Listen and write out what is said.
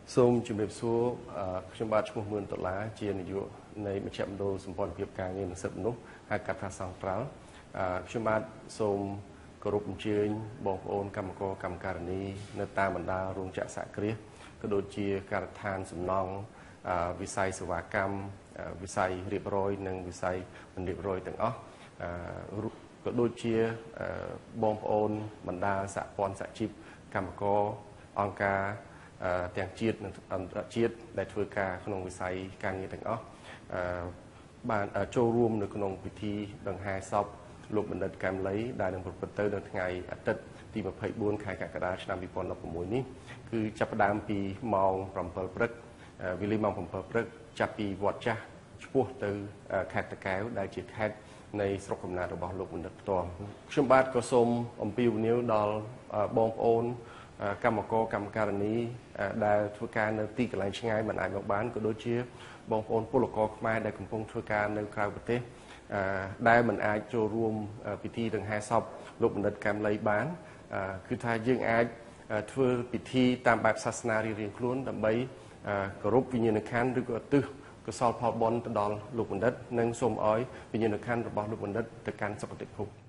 សូមជំរាបសួរខ្ញុំបាទឈ្មោះមឿនដុល្លារជានាយកនៃមជ្ឈមណ្ឌលសម្ព័ន្ធភាពការងារនិងសិទ្ធិមនុស្សហៅកាត់ថាសង្ត្រាល់ខ្ញុំបាទសូមគោរពអញ្ជើញបងប្អូនកម្មករកម្មការិនីនៅតាមបណ្ដារោងចក្រសហគ្រាសក៏ដូចជាការដ្ឋានសំណង់វិស័យសេវាកម្មវិស័យរៀបរយនិងវិស័យមិនរៀបរយទាំងអស់ក៏ដូចជាបងប្អូនបណ្ដាសហព័ន្ធសហជីពកម្មករអង្គការទាំងជាតិនិងអន្តរជាតិដែលធ្វើការក្នុងវិស័យការងារទាំងអស់បានចូលរួមនៅក្នុងពិធីដង្ហែសពលោកបណ្ឌិតកែមលីដែលនឹងប្រព្រឹត្តទៅនៅថ្ងៃអាទិត្យទី24ខែកក្កដាឆ្នាំ2016នេះគឺចាប់ផ្ដើមពីម៉ោង7ព្រឹកវេលាម៉ោង7ព្រឹកចាប់ពីវត្តចាស់ឆ្ពោះទៅខេត្តតាកែវដែលជាខេត្តនៃស្រុកកំណើតរបស់លោកបណ្ឌិតផ្ទាល់ខ្ញុំបាទក៏សូមអំពាវនាវដល់បងប្អូនកម្មករកម្មការិនីដែលធ្វើការនៅទីកន្លែងឆ្ងាយមិនអាចមកបានក៏ដូចជាបងប្អូនពលករខ្មែរដែលកំពុងធ្វើការនៅក្រៅប្រទេសដែលមិនអាចចូលរួមពិធីដង្ហែសពលោកបណ្ឌិតកែមលីបានគឺថាយើងអាចធ្វើពិធីតាមបែបសាសនារៀងៗខ្លួនដើម្បីគោរពវិញ្ញាណក្ខន្ធឬក៏ឧទ្ទិសកុសលផលបុណ្យទៅដល់លោកបណ្ឌិតនិងសូមឲ្យវិញ្ញាណក្ខន្ធរបស់លោកបណ្ឌិតទៅកាន់សុគតិភព